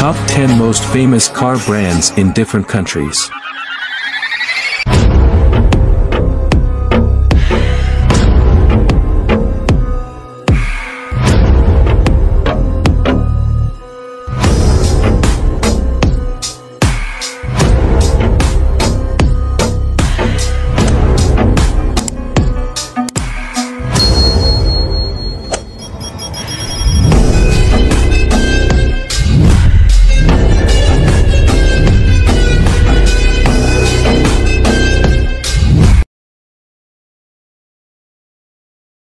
Top 10 most famous car brands in different countries.